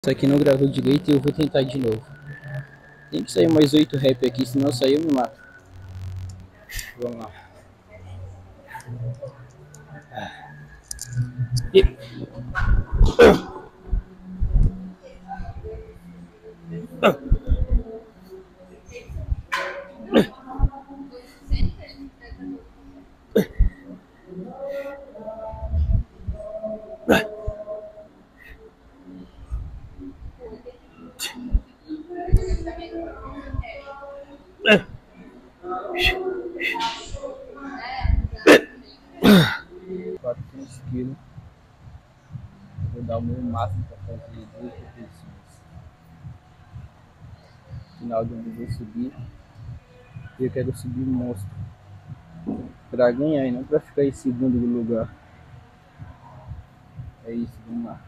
Isso aqui não gravou direito e eu vou tentar de novo. Tem que sair mais 8 rap aqui, senão sair eu me mato. Vamos lá. E... quilos. Vou dar o meu máximo para fazer 2 repetições. No final do vídeo eu vou subir. Eu quero subir monstro para ganhar e não para ficar em segundo lugar. É isso, vamos lá.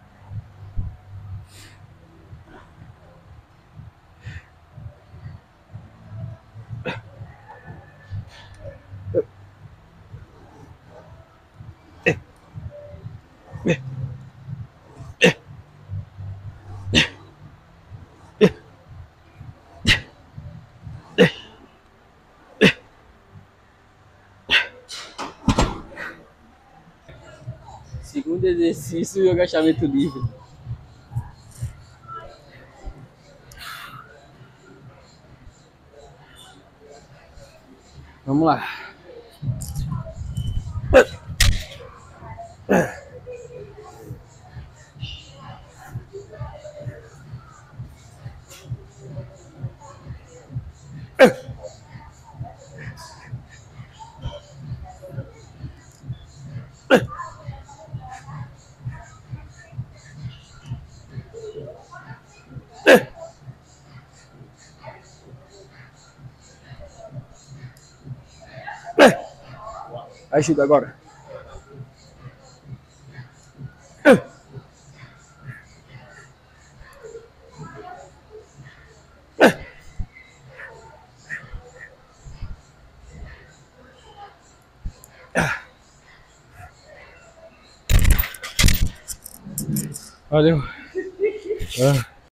Segundo exercício e agachamento livre. Vamos lá. Ajuda agora. Valeu.